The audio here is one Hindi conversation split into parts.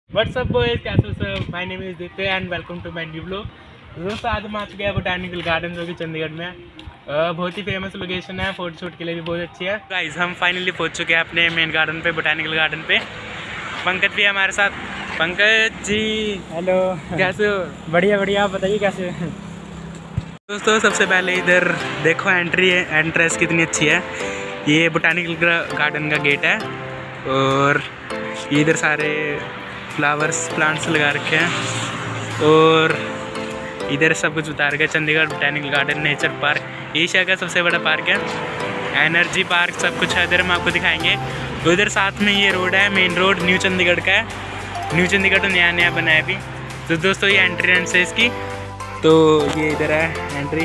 व्हाट्सअप बॉयज, कैसे हो सब? My name is Ditya and welcome to my new vlog. दोस्तों आज हम आ चुके हैं बोटानिकल गार्डन जो कि चंडीगढ़ में है। बहुत ही फेमस लोकेशन है, फोटो शूट के लिए भी बहुत अच्छी है। गाइस हम फाइनली पहुंच चुके हैं अपने मेन गार्डन पे, बोटानिकल गार्डन पे। पंकज भी है हमारे साथ। पंकज जी हेलो, कैसे हो? बढ़िया बढ़िया, आप बताइए कैसे हो? दोस्तों सबसे पहले इधर देखो एंट्रेंस कितनी अच्छी है। ये बोटानिकल गार्डन का गेट है और इधर सारे फ्लावर्स प्लांट्स लगा रखे हैं और इधर सब कुछ बता रखा है। Chandigarh botanical garden nature park Asia का सबसे बड़ा पार्क है। एनर्जी पार्क सब कुछ है इधर, हम आपको दिखाएंगे। तो इधर साथ में ये रोड है, मेन रोड न्यू चंडीगढ़ का है। न्यू चंडीगढ़ तो नया नया बना है अभी। तो दोस्तों ये एंट्रेंस है इसकी। तो ये इधर है एंट्री।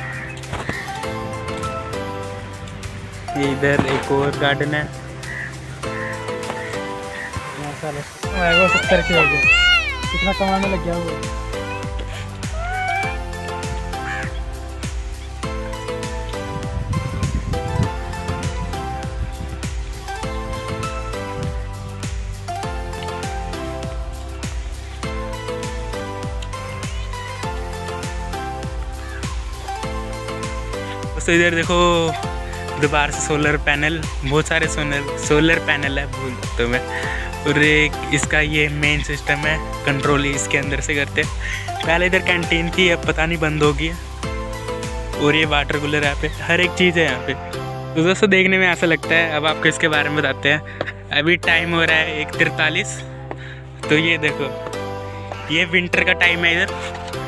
ये इधर एक और गार्डन है। वो 70 की हो गया, कितना कमाने लग गया वो। तो इधर देखो दोबारा से सोलर पैनल, बहुत सारे सोलर पैनल है भूल तो मैं। और एक इसका ये मेन सिस्टम है, कंट्रोल ही इसके अंदर से करते हैं। पहले इधर कैंटीन थी, अब पता नहीं बंद हो गई। और ये वाटर कूलर यहाँ पे, हर एक चीज़ है यहाँ पे। तो दोस्तों देखने में ऐसा लगता है। अब आपको इसके बारे में बताते हैं। अभी टाइम हो रहा है 1:43। तो ये देखो, ये विंटर का टाइम है इधर।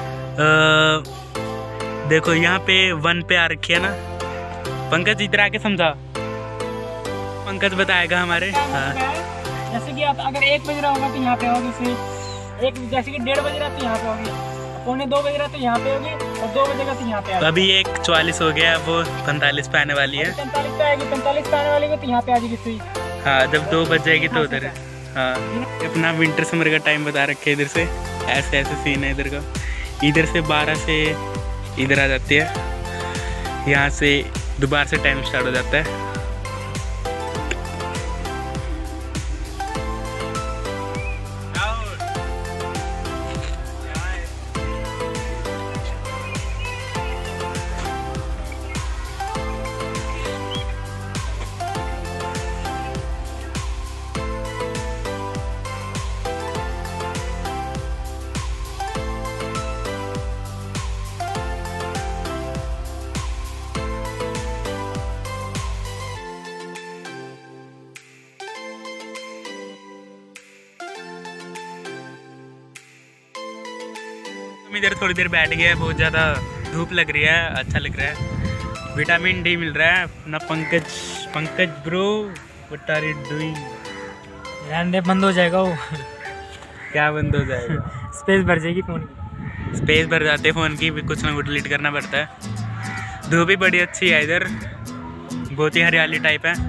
देखो यहाँ पे 1 पे आ रखी है ना। पंकज इधर आके समझा, पंकज बताएगा हमारे। हाँ जैसे कि आप अगर 1 बज रहा होगा तो यहाँ पे होगी, जैसे कि 1:30 बज रहा तो यहाँ पे होगी, 1:45 बज रहा तो यहाँ पे होगी और 2 बजेगा तो यहाँ पे आएगी। अभी 1:44 हो गया, वो 45 पे आने वाली है। 45 पे आएगी, 45 पे आने वाली है तो यहाँ पे आ जाएगी सुई। हाँ जब 2 बज जाएगी तो उधर। हाँ अपना विंटर समर का टाइम बता रखे है। इधर से ऐसे ऐसे सीन है इधर का। इधर से 12 से इधर आ जाती है, यहाँ से दोबारा से टाइम स्टार्ट हो जाता है। इधर थोड़ी देर बैठ गया, बहुत ज़्यादा धूप लग रही है, अच्छा लग रहा है। विटामिन डी मिल रहा है अपना। Pankaj bro what are you doing? रहने बंद हो जाएगा वो। क्या बंद हो जाएगा? स्पेस भर जाएगी फ़ोन की। स्पेस भर जाते हैं फ़ोन की, भी कुछ ना कुछ डिलीट करना पड़ता है। धूप भी बड़ी अच्छी है इधर, बहुत ही हरियाली टाइप है।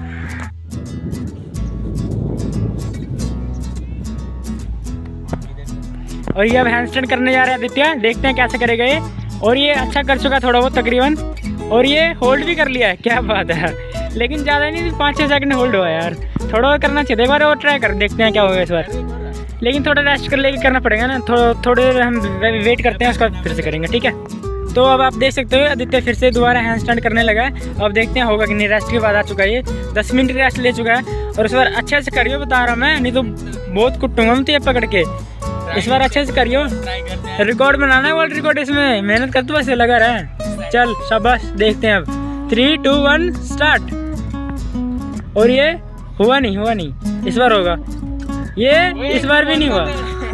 और ये अब हैंड स्टैंड करने जा रहे हैं आदित्य, देखते हैं कैसे करेगा ये। और ये अच्छा कर चुका थोड़ा बहुत तकरीबन, और ये होल्ड भी कर लिया है। क्या बात है, लेकिन ज़्यादा नहीं, 5-6 सेकंड होल्ड हुआ यार। थोड़ा और करना चाहिए, एक बार और ट्राई कर देखते हैं क्या होगा इस बार। लेकिन थोड़ा रेस्ट कर लेके करना पड़ेगा ना, थोड़े हम वेट करते हैं, उसका फिर से करेंगे, ठीक है। तो अब आप देख सकते हो आदित्य फिर से दोबारा हैंड स्टैंड करने लगा है। अब देखते हैं होगा कि नहीं। रेस्ट के बाद आ चुका है ये, 10 मिनट रेस्ट ले चुका है। और इस बार अच्छे से करियो, बता रहा मैं, नहीं तो बहुत कुटूंगा मैं तो ये पकड़ के। इस बार अच्छे से करियो, रिकॉर्ड बनाना है, वर्ल्ड रिकॉर्ड। इसमें मेहनत कर तो वैसे लगा रहा है। चल शाबाश, देखते हैं अब 3, 2, 1 स्टार्ट। और ये हुआ नहीं, इस बार होगा ये, इस बार भी नहीं हुआ।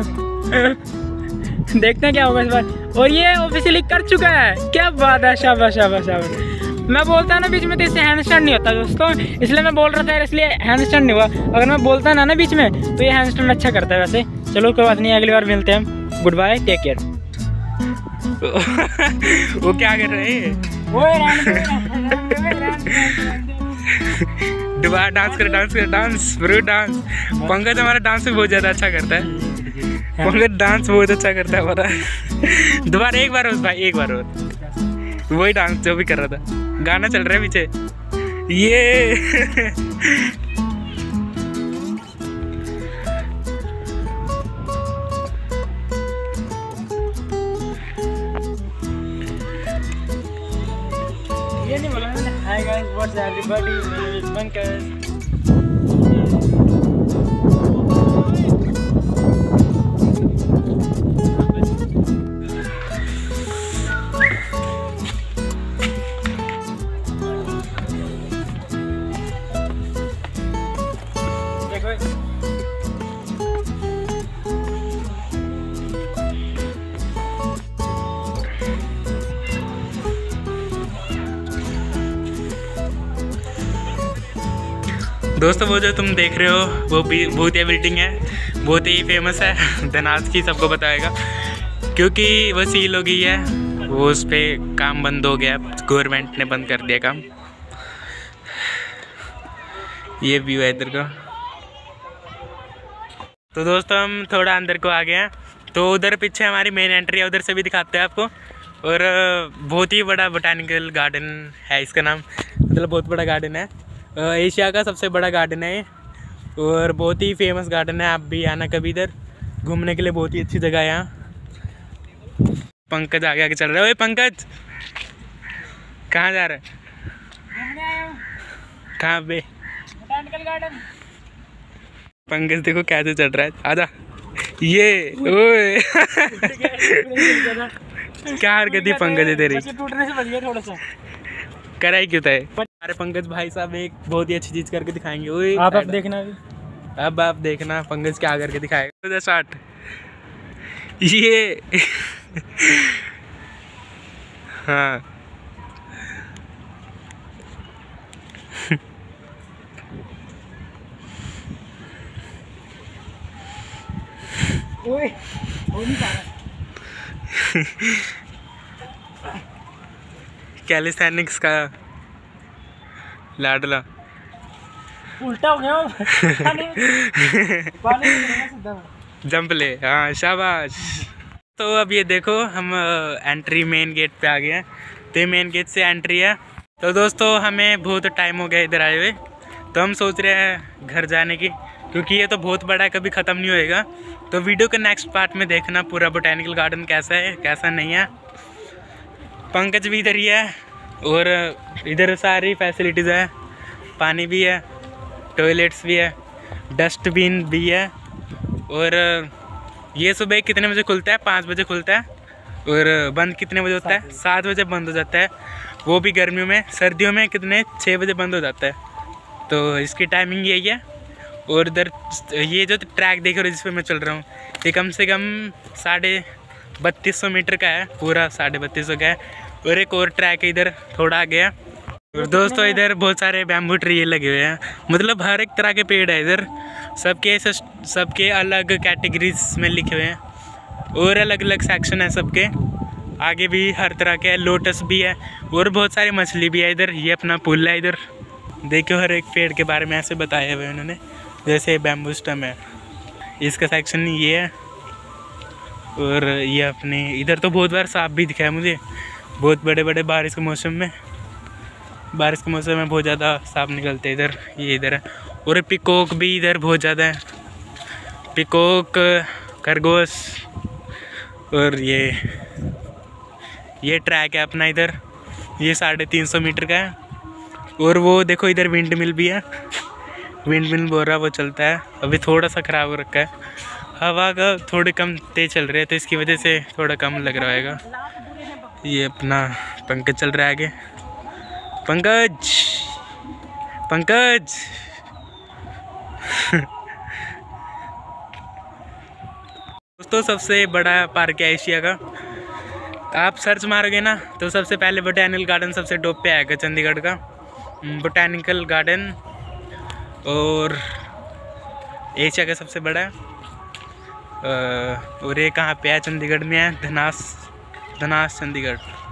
देखते हैं क्या होगा इस बार। और ये ऑफिशियली कर चुका है, क्या बात है, शाबाश शाबाश शाबाश। मैं बोलता ना बीच में तो इससे हैंड स्टैंड नहीं होता दोस्तों, इसलिए मैं बोल रहा था, इसलिए हैंड स्टैंड नहीं हुआ। अगर मैं बोलता ना बीच में तो ये हैंड स्टैंड अच्छा करता है वैसे। चलो कोई बात नहीं, अगली बार मिलते हैं। Good bye, take care. वो क्या कर रहे हैं? दोबारा डांस ब्रो डांस। पंकज हमारा डांस भी बहुत ज़्यादा अच्छा करता है। पंकज डांस बहुत अच्छा करता है हमारा। दोबारा एक बार और वही डांस जो भी कर रहा था। गाना चल रहा है पीछे ये what's everybody? My name is Pankaj. दोस्तों वो जो तुम देख रहे हो वो भी भूतिया बिल्डिंग है, बहुत ही फेमस है धनास की, सबको बताएगा क्योंकि वो सील हो गई है, वो उस पर काम बंद हो गया, गवर्नमेंट ने बंद कर दिया काम। ये व्यू है इधर का। तो दोस्तों हम थोड़ा अंदर को आ गए हैं, तो उधर पीछे हमारी मेन एंट्री है, उधर से भी दिखाते हैं आपको। और बहुत ही बड़ा बोटानिकल गार्डन है इसका नाम, मतलब बहुत बड़ा गार्डन है, एशिया का सबसे बड़ा गार्डन है और बहुत ही फेमस गार्डन है। आप भी आना कभी इधर घूमने के लिए, बहुत ही अच्छी जगह है यहाँ। पंकज आगे आगे चल रहा है। ओए पंकज कहाँ जा रहा है? घूमने आया हूँ। कहाँ पे? Botanical garden. पंकज देखो कैसे चल रहा है, आजा। ये ओए क्या हरकत थी पंकज है तेरी, टूटने से बच गया थोड़ा सा। कराई क्यों था? अरे पंकज भाई साहब एक बहुत ही अच्छी चीज करके दिखाएंगे। ओए आप देखना भी। अब आप देखना पंकज क्या करके दिखाएगा। स्टार्ट। ये हाँ ओए हो नहीं पा रहा। कैलिस्थेनिक्स का लाडला उल्टा हो गया पानी जंप ले। हाँ शाबाश। तो अब ये देखो हम एंट्री मेन गेट पे आ गए हैं, तो ये मेन गेट से एंट्री है। तो दोस्तों हमें बहुत टाइम हो गया इधर आए हुए, तो हम सोच रहे हैं घर जाने की, क्योंकि ये तो बहुत बड़ा है, कभी ख़त्म नहीं होएगा। तो वीडियो के नेक्स्ट पार्ट में देखना पूरा बोटेनिकल गार्डन कैसा है कैसा नहीं है। पंकज भी इधर ही है और इधर सारी फैसिलिटीज़ है, पानी भी है, टॉयलेट्स भी है, डस्टबिन भी है। और ये सुबह कितने बजे खुलता है? 5 बजे खुलता है। और बंद कितने बजे होता है? 7 बजे बंद हो जाता है, वो भी गर्मियों में। सर्दियों में कितने 6 बजे बंद हो जाता है। तो इसकी टाइमिंग यही है। और इधर ये जो ट्रैक देख रहे हो जिस पे मैं चल रहा हूँ, ये कम से कम 3250 मीटर का है, पूरा 3250 का है। और एक और ट्रैक है इधर थोड़ा आगे है। और दोस्तों इधर बहुत सारे बैम्बू ट्री लगे हुए हैं, मतलब हर एक तरह के पेड़ है इधर, सबके अलग कैटेगरीज में लिखे हुए हैं और अलग अलग सेक्शन है सबके। आगे भी हर तरह के है, लोटस भी है और बहुत सारी मछली भी है इधर। ये अपना पुल है इधर, देखो हर एक पेड़ के बारे में ऐसे बताया हुआ है उन्होंने, जैसे बैम्बू स्टम है, इसका सेक्शन ये है। और ये अपने इधर तो बहुत बार सांप भी दिखा है मुझे, बहुत बड़े बड़े बारिश के मौसम में बहुत ज़्यादा सांप निकलते हैं इधर। ये इधर है। और पिकॉक भी इधर बहुत ज़्यादा है, पिकॉक, खरगोश। और ये ट्रैक है अपना इधर, ये 350 मीटर का है। और वो देखो इधर विंड मिल भी है, विंड मिल बोल रहा वो चलता है, अभी थोड़ा सा ख़राब हो रखा है, हवा का थोड़े कम तेज चल रहे हैं, तो इसकी वजह से थोड़ा कम लग रहा है। ये अपना पंकज चल रहा है आगे। पंकज दोस्तों सबसे बड़ा पार्क है एशिया का। आप सर्च मारोगे ना तो सबसे पहले बोटेनिकल गार्डन सबसे टॉप पे आएगा, चंडीगढ़ का बोटेनिकल गार्डन, और एशिया का सबसे बड़ा है। और ये कहाँ पे है? चंडीगढ़ में है, धनास चंडीगढ़।